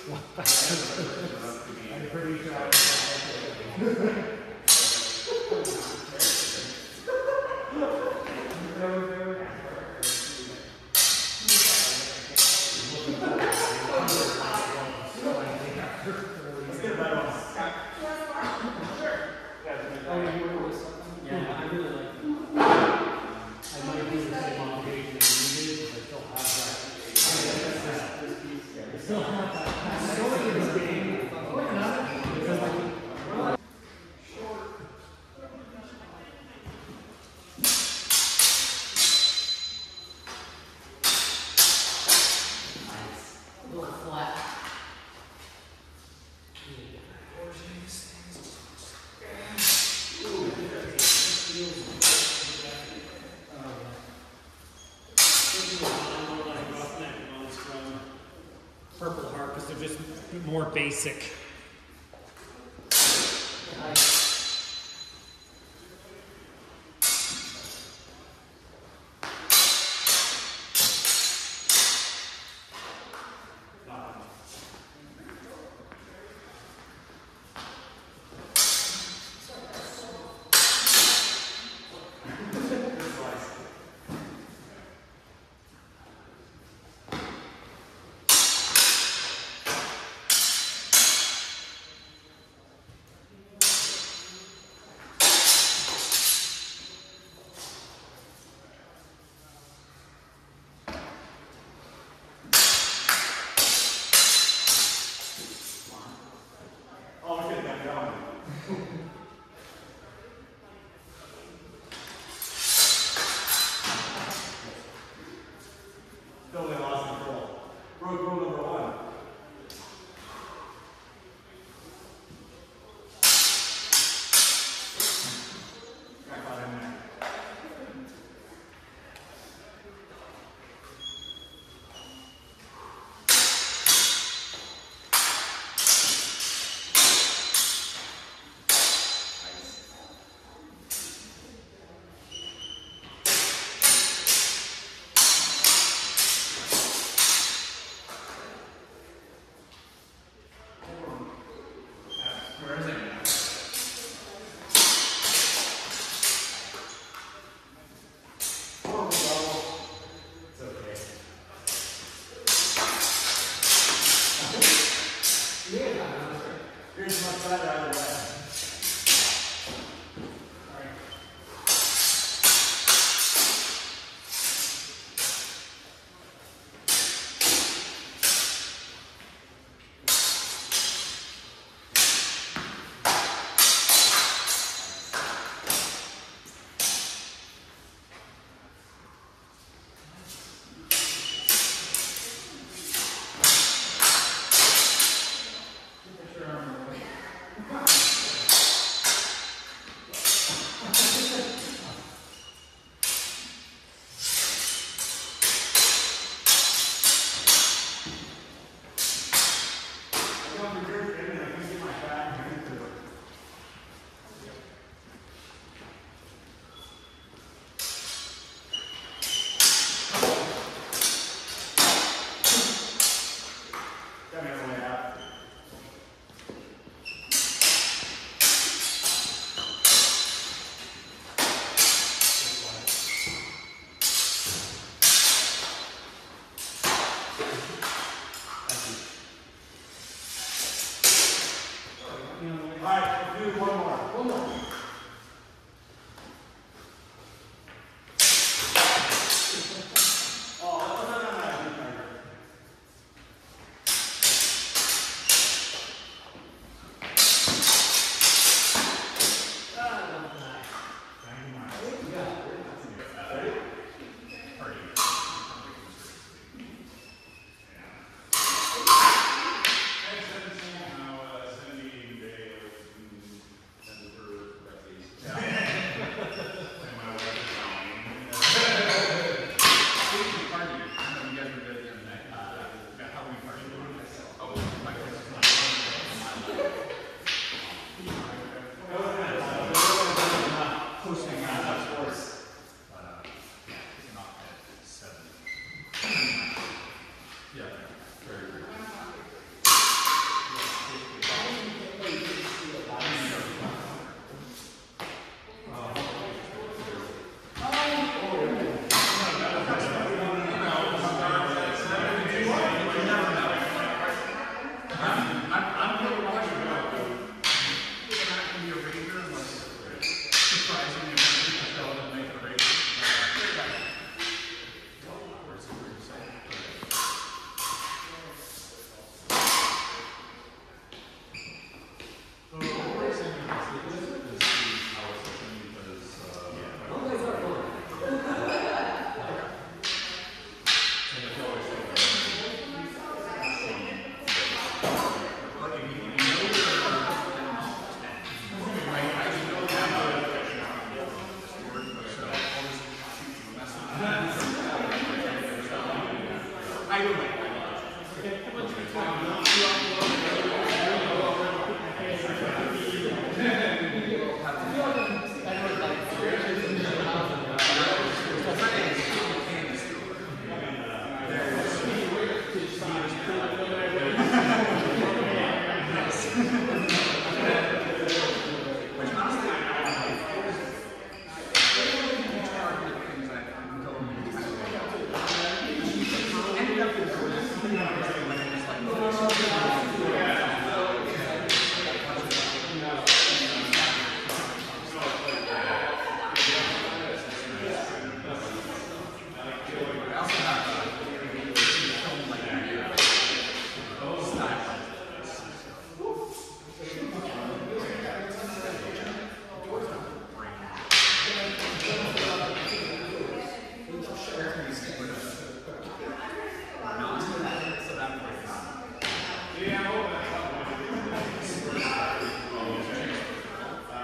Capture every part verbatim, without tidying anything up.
I'm pretty sure I was Purple Heart because they're just more basic. Totally lost control. Broke rule number one. Got caught in there. Where is it? Horrible level. It's okay. Yeah. Here's my side out of the way. Alright. Alright, let's do one more. One more. Oh, that's not that nice. Now, uh, Cindy, Dave, and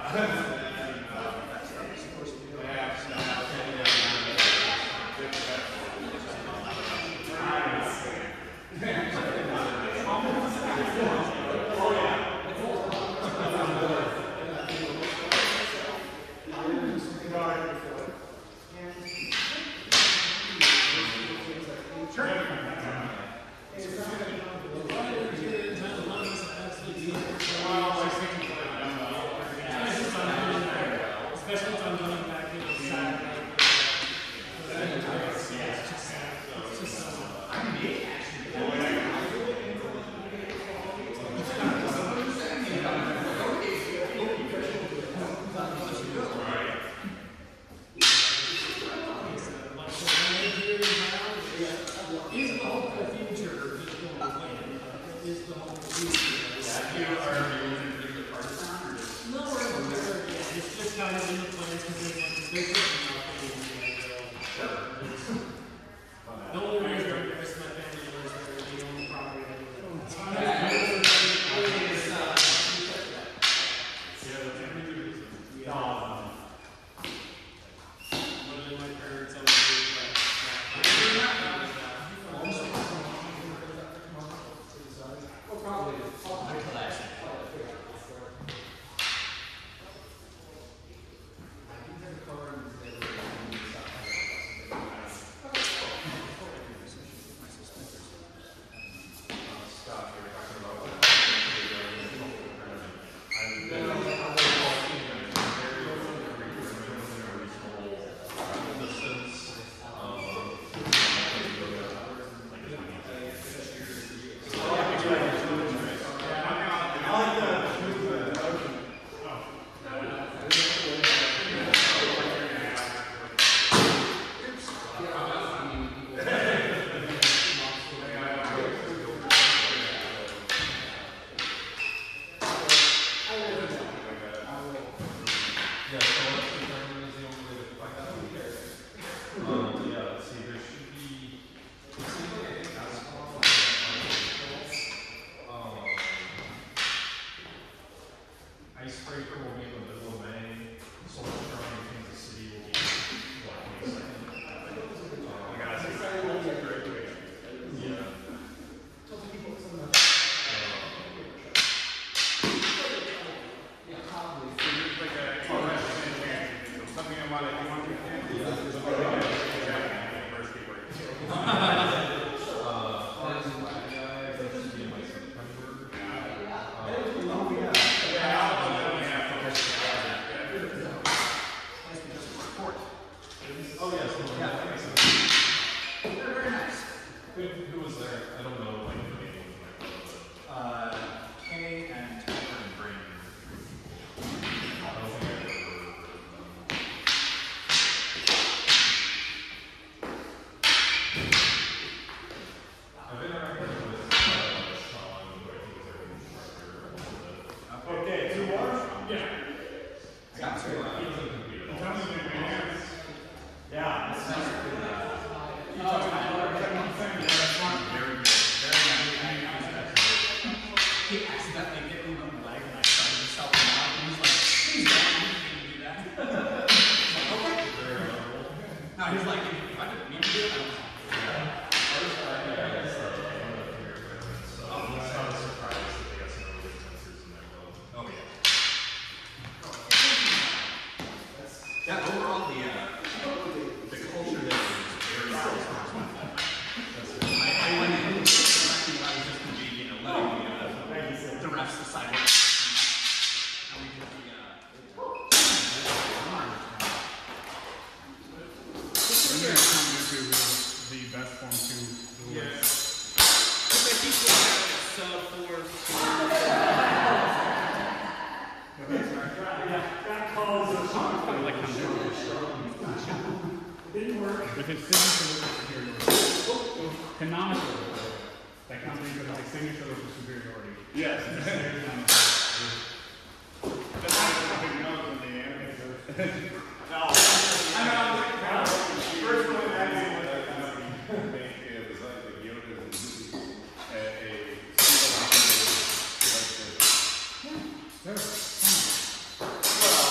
Well,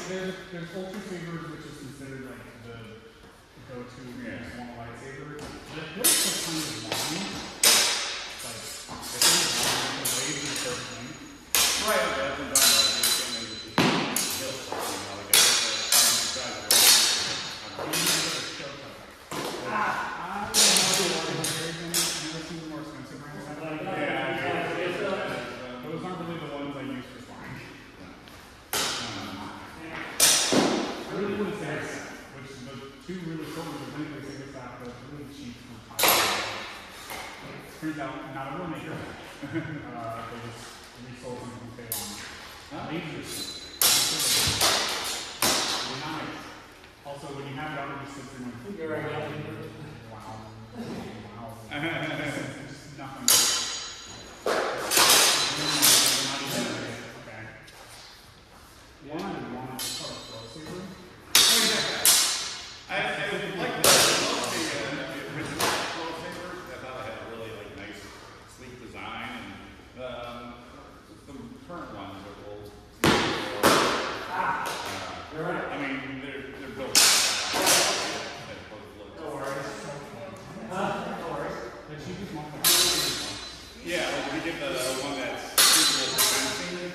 there's, there's ultra sabers, which is considered like the go-to Yeah. small lightsaber. The hilts are kind of long. Like, if you're long, the blade is so thin. Right, okay, that's what I'm talking about. It's gonna make it just hill stuff, you know, like a size of a And you can get a choke up. I don't know if there's any, I've never seen the more expensive brands have that. Those aren't really the ones I use for flying. I really wouldn't say it's, which the two really short ones are really big with that, but really cheap from Thailand. Turns out not everyone makes it. uh, they just resold them from Taiwan. Lasers. Really nice. Also, when you have it out, it just sits in one food. You're right. Wow. Wow. It's just nothing. Okay. One, I want to start a flow saver. I, I would like the flow saver, the original flow saver. I thought it had a really like nice, sleek design, and um, the current ones are old. Uh, You're right. I mean, they're they're built. No worries. Huh? No worries. The cheapest one. Yeah, like we get the one that's suitable for fencing.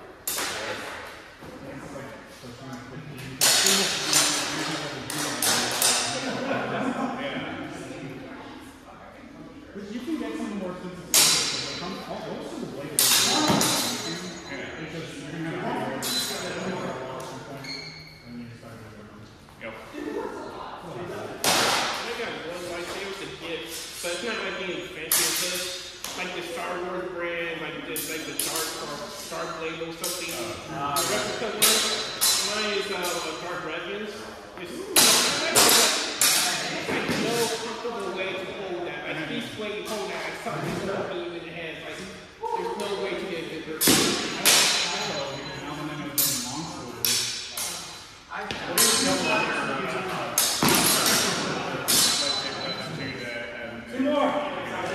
It's like, so it's kind of quick. Yeah. But you can get some more expensive stuff. They come, all those are the blade. It's just, you're going to have to go at some point, and you decide to go. Yep. I got one lightsaber to get, so it's not like being fancy and stuff. Like the Star Wars brand, like just like the Dark or Star Blade or something. Uh, the replica one, mine is uh, Dark Revenants. It's like no comfortable way to hold that. Like each way you hold that, like something's stopping you in the head. Like there's no way to get it. So, now when I'm doing long Two more.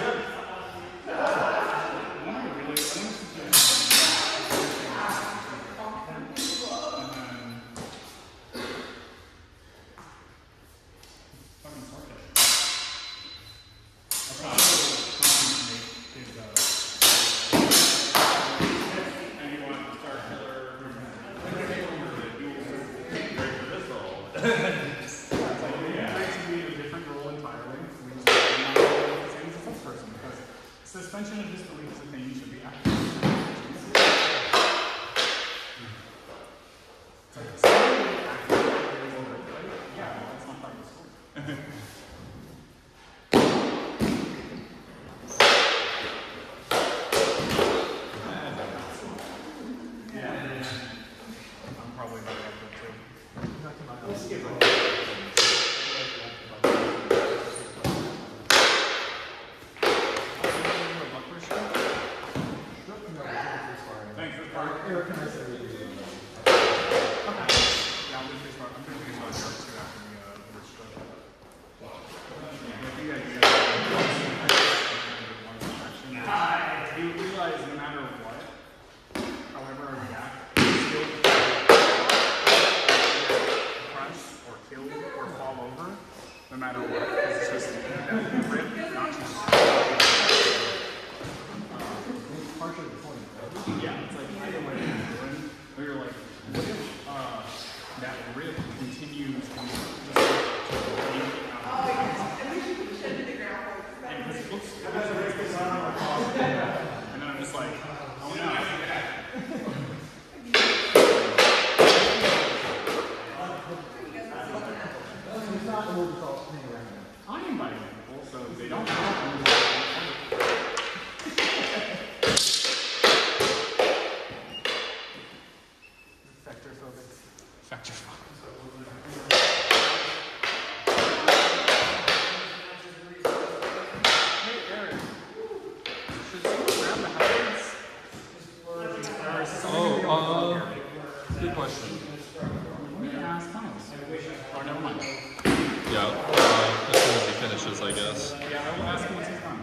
Suspension of disbelief is a thing you should be active. It's like, somebody active, yeah, that's not part of the story. Yeah, I'm probably not active too. Let's skip it. Thanks, that's part. Eric, can I say Okay. Yeah, I'll do face mark. I'm going to face mark here too after the uh, the stroke. Yeah, if you guys do that, you realize no matter what, however I react, still crush or kill or fall over, no matter what, because it's just that rip, not just. partially the point. Yeah, it's like either way you're doing, or you're like, what if uh, that rip continues to just like, out of and because it looks, it looks like it's just and then I'm just like, oh no. It's not the movie called Hang Around. I invite people, so they don't know. Factor Hey Eric, should someone grab the house? Or is someone Oh, uh, good question. we can ask Miles. Or never mind. Yeah, uh, as soon as he finishes, I guess. Yeah, I will ask him once he's done.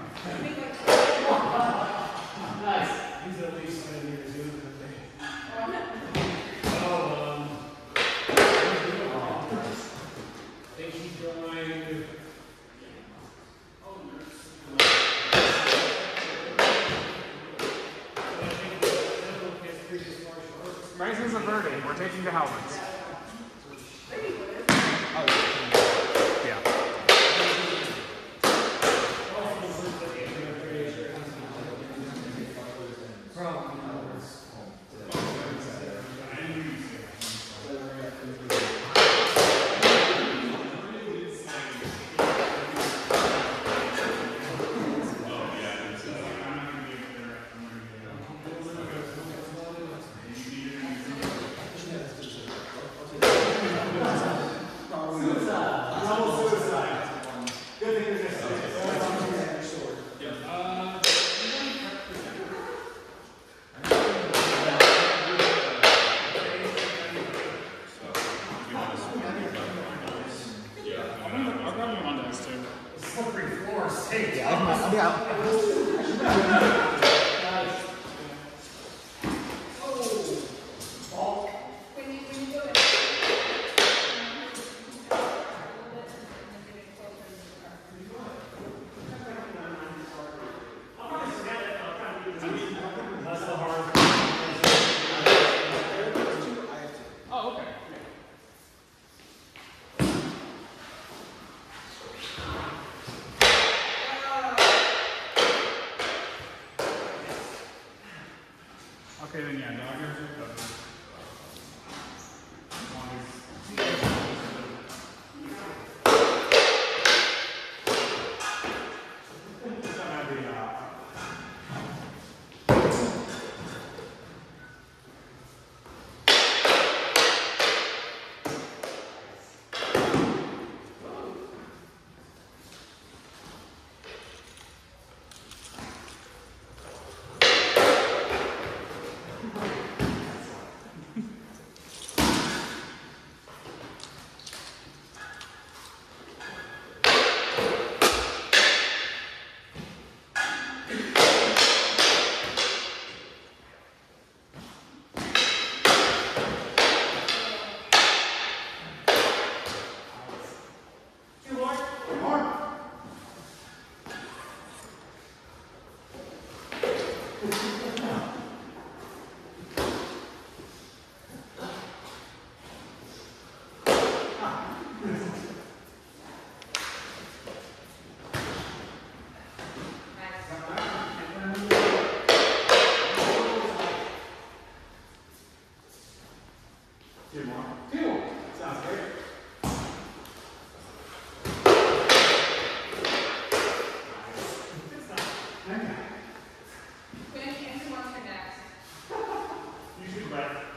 Nice. These are at least ten years in. Oh, um. inverted. We're taking the helmets. Yeah. I'll grab you on those too. Slippery floors. Hey, Yeah, I'll be out. When you, when you go in. That's the hard. Oh, okay. Okay, then yeah, daggers are covered. As long as- It's not gonna be, uh, two more. Two more. Sounds great. When you answer one for next. You should, Brett.